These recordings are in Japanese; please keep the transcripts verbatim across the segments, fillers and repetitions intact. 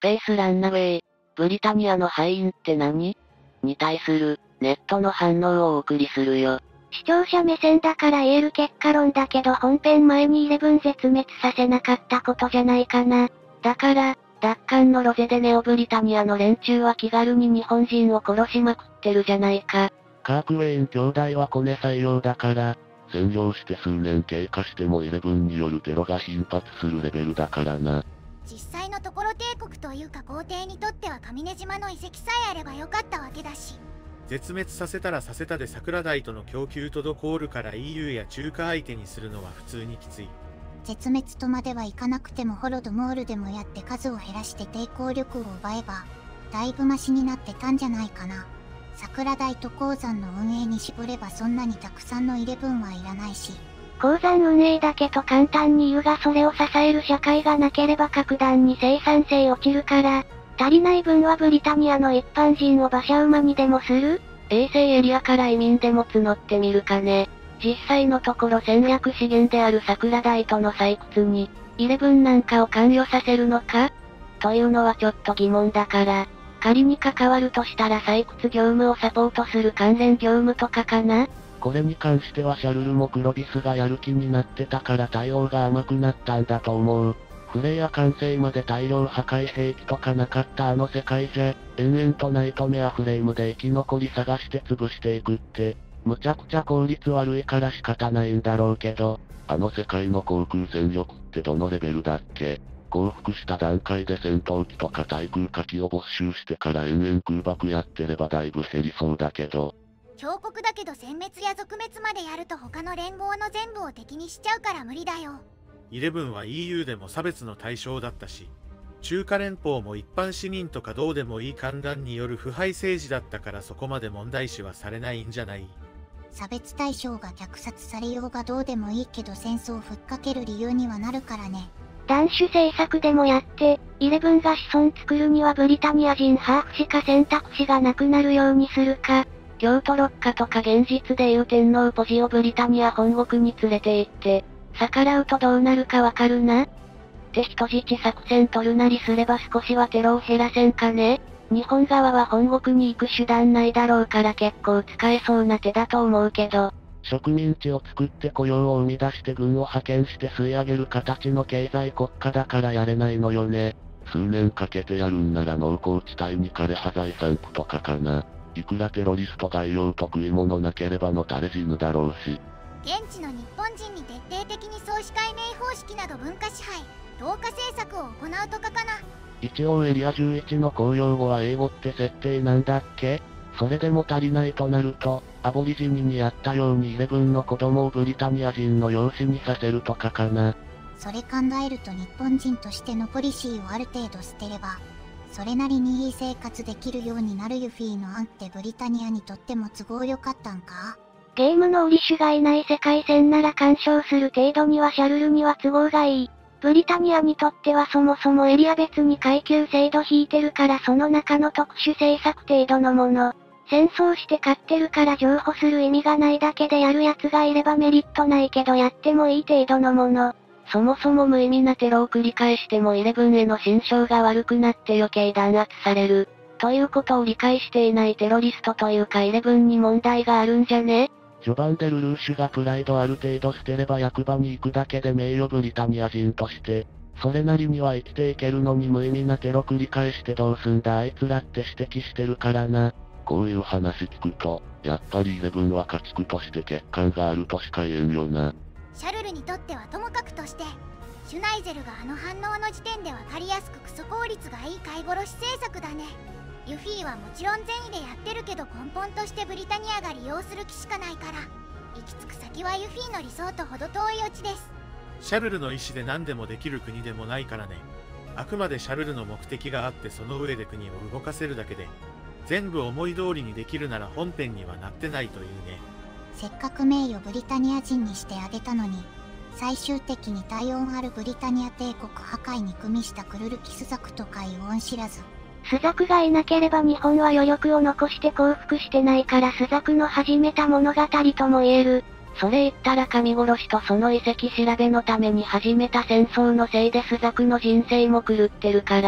ペースランナウェイ、ブリタニアの敗因って何？に対する、ネットの反応をお送りするよ。 視聴者目線だから言える結果論だけど本編前にイレブン絶滅させなかったことじゃないかな。 だから、奪還のロゼでネオブリタニアの連中は気軽に日本人を殺しまくってるじゃないか。 カークウェイン兄弟はコネ採用だから、占領して数年経過してもイレブンによるテロが頻発するレベルだからな。 実際のところ帝国というか皇帝にとっては上根島の遺跡さえあればよかったわけだし。 絶滅させたらさせたで桜大との供給滞るから イーユー や中華相手にするのは普通にきつい。 絶滅とまではいかなくてもホロドモールでもやって数を減らして抵抗力を奪えば、だいぶマシになってたんじゃないかな。桜大と鉱山の運営に絞ればそんなにたくさんのイレブンはいらないし。 鉱山運営だけと簡単に言うがそれを支える社会がなければ格段に生産性落ちるから、足りない分はブリタニアの一般人を馬車馬にでもする？ 衛星エリアから移民でも募ってみるかね。実際のところ戦略資源である桜大との採掘に、イレブンなんかを関与させるのか？というのはちょっと疑問だから、仮に関わるとしたら採掘業務をサポートする関連業務とかかな？ これに関してはシャルルもクロビスがやる気になってたから対応が甘くなったんだと思う。フレイヤ完成まで大量破壊兵器とかなかったあの世界じゃ、延々とナイトメアフレームで生き残り探して潰していくって、むちゃくちゃ効率悪いから仕方ないんだろうけど、 あの世界の航空戦力ってどのレベルだっけ？降伏した段階で戦闘機とか対空火器を没収してから延々空爆やってればだいぶ減りそうだけど。 強国だけど殲滅や続滅までやると他の連合の全部を敵にしちゃうから無理だよ。 イレブンは イーユー でも差別の対象だったし、中華連邦も一般市民とかどうでもいい宦官による腐敗政治だったからそこまで問題視はされないんじゃない？ 差別対象が虐殺されようがどうでもいいけど戦争をふっかける理由にはなるからね。 断種政策でもやって、イレブンが子孫作るにはブリタニア人ハーフしか選択肢がなくなるようにするか、 京都六花とか現実でいう天皇ポジをブリタニア本国に連れて行って、逆らうとどうなるかわかるな？って人質作戦取るなりすれば少しはテロを減らせんかね？日本側は本国に行く手段ないだろうから結構使えそうな手だと思うけど。 植民地を作って雇用を生み出して軍を派遣して吸い上げる形の経済国家だからやれないのよね。 数年かけてやるんなら農耕地帯に枯葉財産区とかかな。いくらテロリスト概要と食い物なければのたれ死ぬだろうし。 現地の日本人に徹底的に総司会名方式など文化支配、同化政策を行うとかかな。 一応エリアじゅういちの公用語は英語って設定なんだっけ？それでも足りないとなると、アボリジニにやったようにイレブンの子供をブリタニア人の養子にさせるとかかな。 それ考えると日本人としてのポリシーをある程度捨てれば、それなりにいい生活できるようになるユフィの案ってブリタニアにとっても都合良かったんか？ ゲームの売り主がいない世界線なら干渉する程度にはシャルルには都合がいい。ブリタニアにとってはそもそもエリア別に階級制度引いてるからその中の特殊政策程度のもの。戦争して勝ってるから譲歩する意味がないだけでやる奴がいればメリットないけどやってもいい程度のもの。 そもそも無意味なテロを繰り返してもイレブンへの心象が悪くなって余計弾圧される。ということを理解していないテロリストというかイレブンに問題があるんじゃね？ 序盤でルルーシュがプライドある程度捨てれば役場に行くだけで名誉ブリタニア人として、それなりには生きていけるのに無意味なテロ繰り返してどうすんだあいつらって指摘してるからな。 こういう話聞くと、やっぱりイレブンは家畜として欠陥があるとしか言えんよな。 シャルルにとってはともかくとして、シュナイゼルがあの反応の時点で分かりやすくクソ効率がいい飼い殺し政策だね。ユフィはもちろん善意でやってるけど根本としてブリタニアが利用する気しかないから、行き着く先はユフィの理想とほど遠いオチです。 シャルルの意思で何でもできる国でもないからね。あくまでシャルルの目的があってその上で国を動かせるだけで、全部思い通りにできるなら本編にはなってないというね。 せっかく名誉ブリタニア人にしてあげたのに、最終的に体温あるブリタニア帝国破壊に組みしたクルルキスザクとかいう恩知らず。 スザクがいなければ日本は余力を残して降伏してないからスザクの始めた物語とも言える。 それ言ったら神殺しとその遺跡調べのために始めた戦争のせいでスザクの人生も狂ってるから。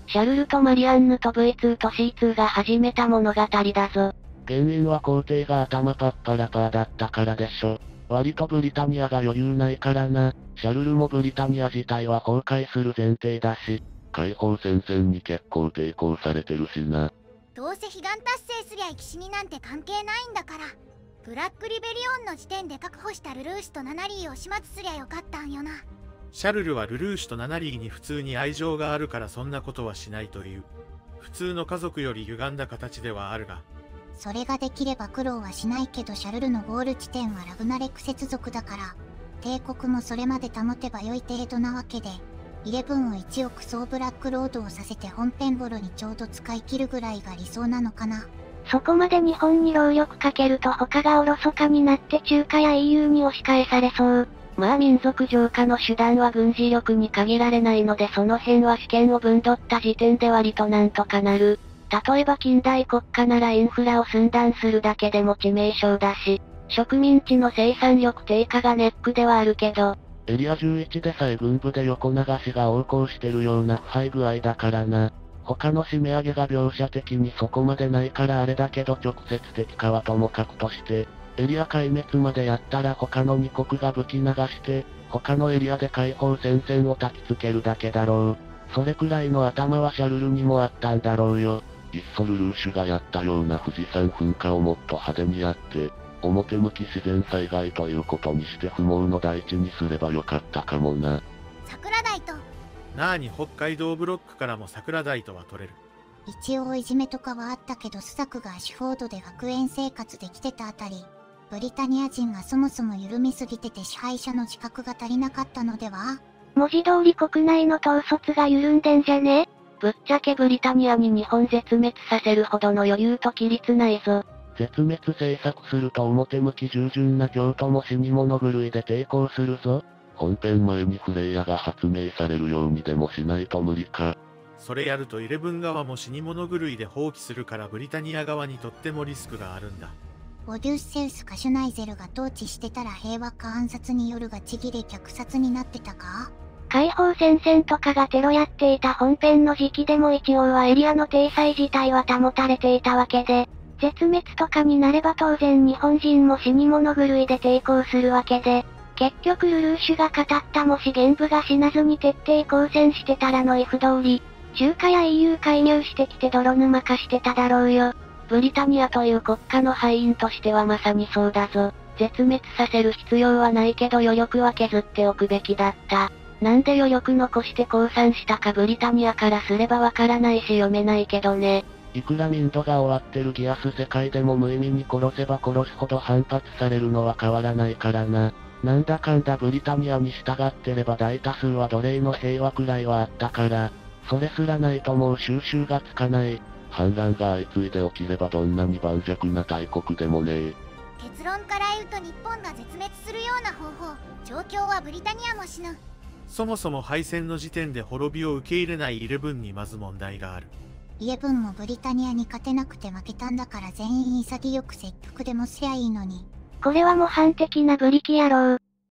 シャルルとマリアンヌと ブイツー と シーツー が始めた物語だぞ。 原因は皇帝が頭パッパラパーだったからでしょ。割とブリタニアが余裕ないからな。シャルルもブリタニア自体は崩壊する前提だし。 解放戦線に結構抵抗されてるしな。 どうせ悲願達成すりゃ生き死になんて関係ないんだから。ブラックリベリオンの時点で確保したルルーシュとナナリーを始末すりゃよかったんよな。 シャルルはルルーシュとナナリーに普通に愛情があるからそんなことはしないという。普通の家族より歪んだ形ではあるが。 それができれば苦労はしないけどシャルルのゴール地点はラグナレク接続だから、帝国もそれまで保てば良い程度なわけで、イレブンをいちおく総ブラックロードをさせて本編ボロにちょうど使い切るぐらいが理想なのかな。 そこまで日本に労力かけると他がおろそかになって中華や イーユー に押し返されそう。 まあ民族浄化の手段は軍事力に限られないのでその辺は試験を分取った時点で割となんとかなる。例えば近代国家ならインフラを寸断するだけでも致命傷だし、植民地の生産力低下がネックではあるけど、 エリアじゅういちでさえ軍部で横流しが横行してるような腐敗具合だからな。他の締め上げが描写的にそこまでないからあれだけど直接的かはともかくとして、エリア壊滅までやったら他のに国が武器流して、他のエリアで解放戦線を焚きつけるだけだろう。それくらいの頭はシャルルにもあったんだろうよ。 いっそルルーシュがやったような富士山噴火をもっと派手にやって、表向き自然災害ということにして不毛の大地にすればよかったかもな。 桜大となあに北海道ブロックからも桜大とは取れる。 一応いじめとかはあったけどスザクがアシュフォードで学園生活できてたあたり、ブリタニア人がそもそも緩みすぎてて支配者の自覚が足りなかったのでは？ 文字通り国内の統率が緩んでんじゃね？ ぶっちゃけブリタニアに日本絶滅させるほどの余裕と規律ないぞ。 絶滅政策すると表向き従順な京都も死に物狂いで抵抗するぞ。 本編前にフレイヤが発明されるようにでもしないと無理か。 それやるとイレブン側も死に物狂いで放棄するからブリタニア側にとってもリスクがあるんだ。 オデュッセウスかシュナイゼルが統治してたら平和か暗殺によるがちぎれ虐殺になってたか？ 解放戦線とかがテロやっていた本編の時期でも一応はエリアの体裁自体は保たれていたわけで、絶滅とかになれば当然日本人も死に物狂いで抵抗するわけで、結局ルルーシュが語ったもし原部が死なずに徹底抗戦してたらのイフ通り、中華や イーユー 介入してきて泥沼化してただろうよ。 ブリタニアという国家の敗因としてはまさにそうだぞ。絶滅させる必要はないけど余力は削っておくべきだった。なんで余力残して降参したかブリタニアからすればわからないし読めないけどね。 いくら民度が終わってるギアス世界でも無意味に殺せば殺すほど反発されるのは変わらないからな。なんだかんだブリタニアに従ってれば大多数は奴隷の平和くらいはあったから、それすらないともう収拾がつかない。 反乱が相次いで起きればどんなに盤石な大国でもねえ。 結論から言うと日本が絶滅するような方法、状況はブリタニアも死ぬ。 そもそも敗戦の時点で滅びを受け入れないイレブンにまず問題がある。 イレブンもブリタニアに勝てなくて負けたんだから全員潔く切腹でもすりゃいいのに。 これは模範的なブリキ野郎。